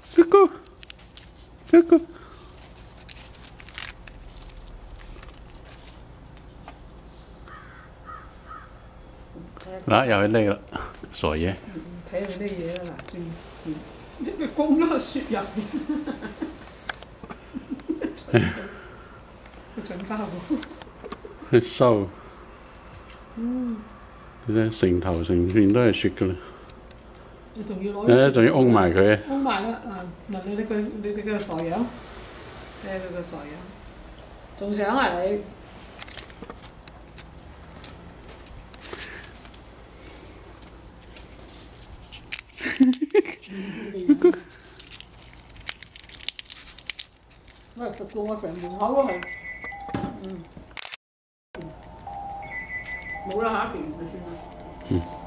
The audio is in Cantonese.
Cuckoo. Cuckoo. 嗱，又去匿啦，傻嘢。 睇佢啲嘢啦，嗱，一個公啦雪入邊，佢長包喎。 收。你睇成頭成片都係雪㗎啦。 你仲要攞？ 仲要擁埋佢。 擁埋啦，啊！嗱，你哋個傻樣，睇下佢個傻樣，仲想啊你？喂，食到我成門口都係，冇啦，下一邊就算啦。